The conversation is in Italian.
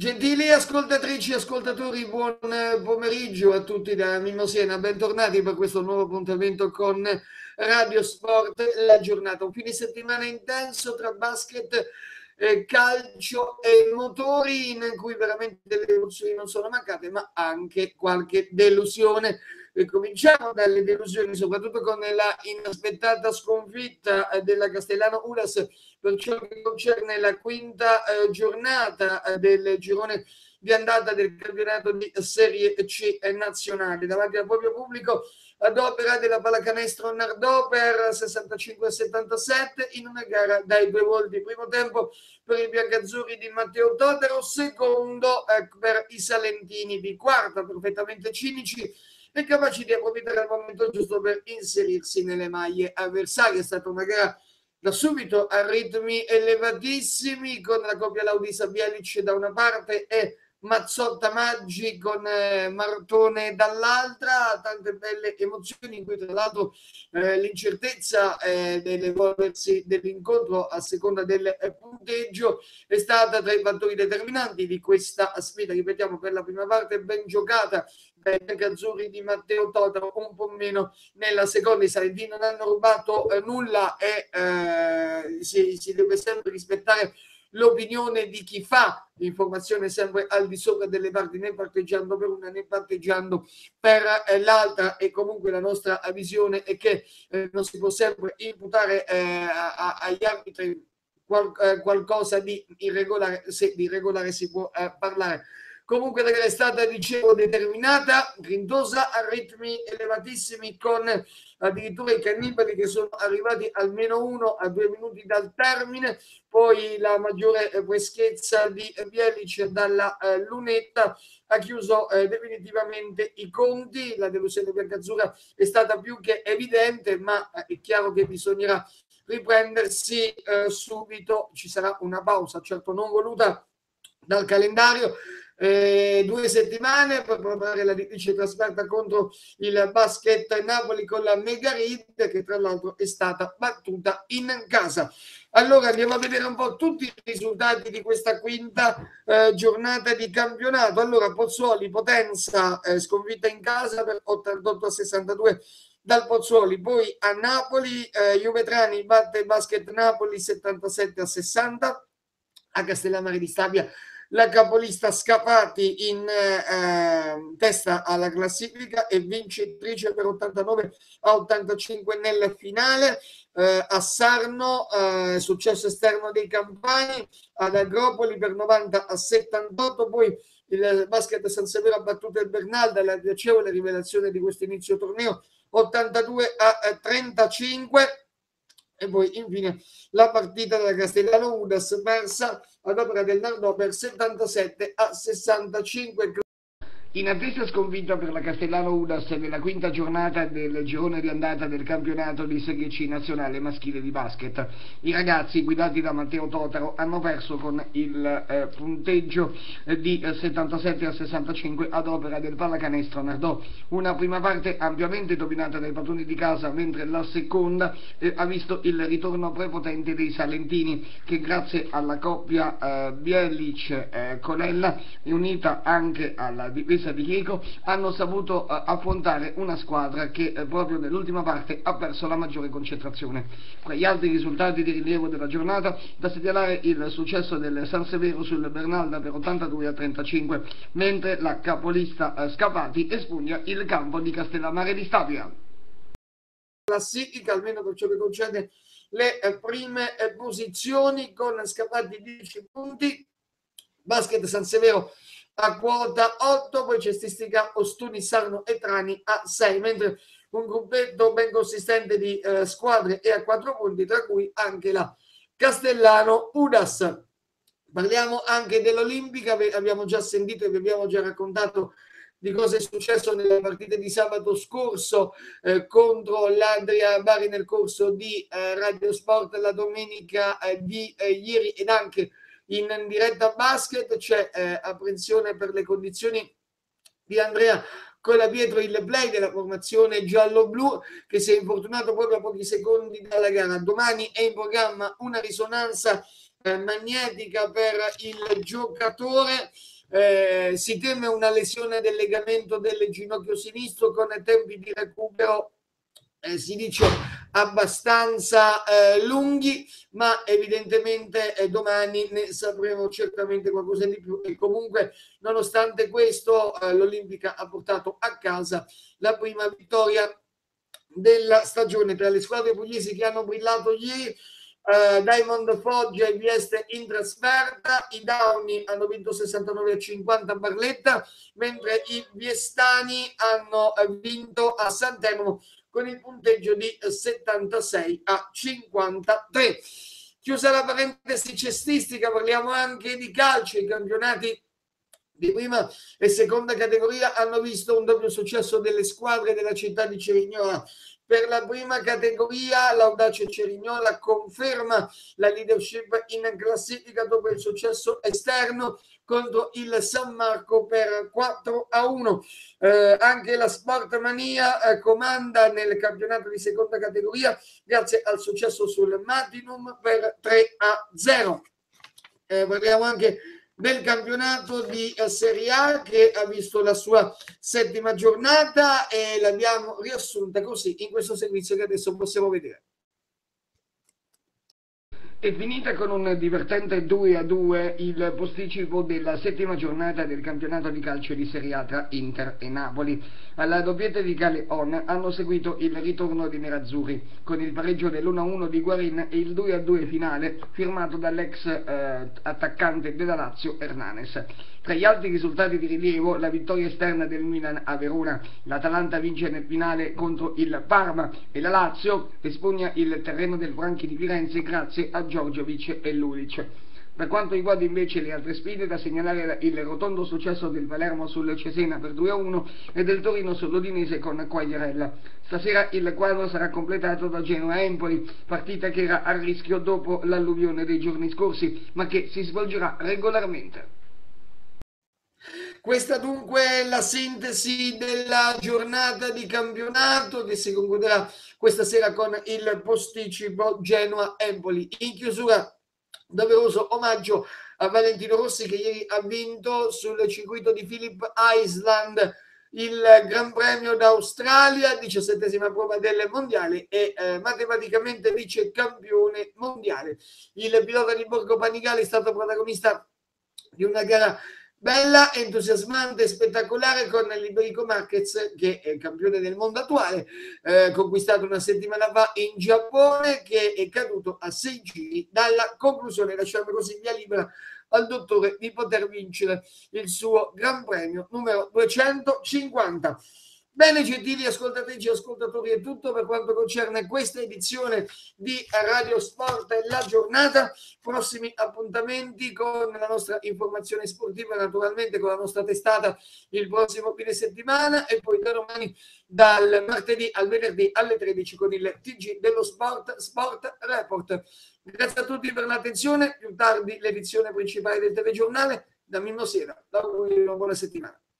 Gentili ascoltatrici e ascoltatori, buon pomeriggio a tutti da Mimmo Siena, bentornati per questo nuovo appuntamento con Radio Sport, la giornata, un fine settimana intenso tra basket, calcio e motori in cui veramente delle emozioni non sono mancate, ma anche qualche delusione. E cominciamo dalle delusioni, soprattutto con la inaspettata sconfitta della Castellano Ulas per ciò che concerne la quinta giornata del girone di andata del campionato di Serie C nazionale davanti al proprio pubblico ad opera della pallacanestro Nardò per 65-77 in una gara dai due volti. Primo tempo per i biancazzurri di Matteo Totaro, secondo per i salentini di quarta, perfettamente cinici e capaci di approfittare al momento giusto per inserirsi nelle maglie avversarie. È stata una gara da subito a ritmi elevatissimi con la coppia Laudisa Bielic da una parte e Mazzotta Maggi con Martone dall'altra, tante belle emozioni in cui tra l'altro l'incertezza dell'evolversi dell'incontro a seconda del punteggio è stata tra i fattori determinanti di questa sfida, ripetiamo, per la prima parte ben giocata dai azzurri di Matteo Totaro, un po' meno nella seconda. I salentini non hanno rubato nulla e si deve sempre rispettare l'opinione di chi fa l'informazione sempre al di sopra delle parti, né parteggiando per una né parteggiando per l'altra, e comunque la nostra visione è che non si può sempre imputare agli arbitri qualcosa di irregolare, se di irregolare si può parlare. Comunque la gara è stata, dicevo, determinata, grintosa, a ritmi elevatissimi, con addirittura i cannibali che sono arrivati almeno uno a 2 minuti dal termine, poi la maggiore freschezza di Bielic dalla lunetta ha chiuso definitivamente i conti. La delusione biancazzurra è stata più che evidente, ma è chiaro che bisognerà riprendersi subito. Ci sarà una pausa, certo non voluta dal calendario, 2 settimane per preparare la difficile trasferta contro il Basket Napoli con la Megarid, che tra l'altro è stata battuta in casa. Allora andiamo a vedere un po' tutti i risultati di questa quinta giornata di campionato. Allora Pozzuoli, Potenza, sconfitta in casa per 88-62 dal Pozzuoli. Poi a Napoli Juvetrani batte Basket Napoli 77-60. A Castellammare di Stabia la capolista Scafati in testa alla classifica e vincitrice per 89-85 nel finale. A Sarno successo esterno dei Campani, ad Agropoli per 90-78. Poi il Basket San Severo ha battuto il Bernalda, la piacevole rivelazione di questo inizio torneo, 82-35. E poi infine la partita della Castellano Udas persa ad opera del Nardò per 77-65. In attesa sconfitta per la Castellano Udas nella quinta giornata del girone di andata del campionato di Serie C nazionale maschile di basket, i ragazzi guidati da Matteo Totaro hanno perso con il punteggio di 77-65 ad opera del pallacanestro Nardò. Una prima parte ampiamente dominata dai padroni di casa, mentre la seconda ha visto il ritorno prepotente dei salentini, che grazie alla coppia Bielic-Colella, unita anche alla difesa di Chieco, hanno saputo affrontare una squadra che proprio nell'ultima parte ha perso la maggiore concentrazione. Tra gli altri risultati di rilievo della giornata, da segnalare il successo del San Severo sul Bernalda per 82-35, mentre la capolista Scapati espugna il campo di Castellammare di Stabia. Classifica, almeno per ciò che concerne le prime posizioni, con Scapati 10 punti, Basket San Severo a quota 8, poi cestistica Ostuni, Sarno e Trani a 6, mentre un gruppetto ben consistente di squadre è a 4 punti, tra cui anche la Castellano Udas. Parliamo anche dell'Olimpica, abbiamo già sentito e vi abbiamo già raccontato di cosa è successo nelle partite di sabato scorso contro l'Andria Bari nel corso di Radio Sport la domenica di ieri, ed anche in diretta basket. C'è apprensione per le condizioni di Andrea Colapietro, il play della formazione giallo-blu, che si è infortunato proprio a pochi secondi dalla gara. Domani è in programma una risonanza magnetica per il giocatore si teme una lesione del legamento del ginocchio sinistro con tempi di recupero si dice abbastanza lunghi, ma evidentemente domani ne sapremo certamente qualcosa di più. E comunque, nonostante questo, l'Olimpica ha portato a casa la prima vittoria della stagione tra le squadre pugliesi che hanno brillato ieri. Diamond Foggia e Vieste in trasferta, i Dauni hanno vinto 69-50 a Barletta, mentre i viestani hanno vinto a Sant'Elmo con il punteggio di 76-53. Chiusa la parentesi cestistica, parliamo anche di calcio. I campionati di prima e seconda categoria hanno visto un doppio successo delle squadre della città di Cerignola. Per la prima categoria l'Audace Cerignola conferma la leadership in classifica dopo il successo esterno contro il San Marco per 4-1. Anche la Sportmania comanda nel campionato di seconda categoria grazie al successo sul Matinum per 3-0. Parliamo anche del campionato di Serie A che ha visto la sua settima giornata e l'abbiamo riassunta così in questo servizio che adesso possiamo vedere. È finita con un divertente 2-2 il posticipo della settima giornata del campionato di calcio di Serie A tra Inter e Napoli. Alla doppietta di Galeon hanno seguito il ritorno dei nerazzurri con il pareggio dell'1-1 di Guarin e il 2-2 finale firmato dall'ex attaccante della Lazio Hernanes. Tra gli altri risultati di rilievo, la vittoria esterna del Milan a Verona, l'Atalanta vince nel finale contro il Parma e la Lazio espugna il terreno del Franchi di Firenze grazie a Djordjevic e Lulic. Per quanto riguarda invece le altre sfide, da segnalare il rotondo successo del Palermo sul Cesena per 2-1 e del Torino sull'Udinese con Quagliarella. Stasera il quadro sarà completato da Genoa-Empoli, partita che era a rischio dopo l'alluvione dei giorni scorsi, ma che si svolgerà regolarmente. Questa dunque è la sintesi della giornata di campionato che si concluderà questa sera con il posticipo Genoa-Empoli. In chiusura, doveroso omaggio a Valentino Rossi che ieri ha vinto sul circuito di Phillip Island il Gran Premio d'Australia, 17ª prova del mondiale e matematicamente vice campione mondiale. Il pilota di Borgo Panigale è stato protagonista di una gara bella, entusiasmante, spettacolare con Liberico Marquez che è campione del mondo attuale, conquistato una settimana fa in Giappone, che è caduto a 6 giri dalla conclusione, lasciando così via libera al dottore di poter vincere il suo Gran Premio numero 250. Bene, gentili ascoltatrici e ascoltatori, è tutto per quanto concerne questa edizione di Radio Sport e la giornata. Prossimi appuntamenti con la nostra informazione sportiva, naturalmente con la nostra testata il prossimo fine settimana e poi da domani dal martedì al venerdì alle 13 con il TG dello Sport, Sport Report. Grazie a tutti per l'attenzione. Più tardi l'edizione principale del telegiornale. Da Mimmo Siena, da una buona settimana.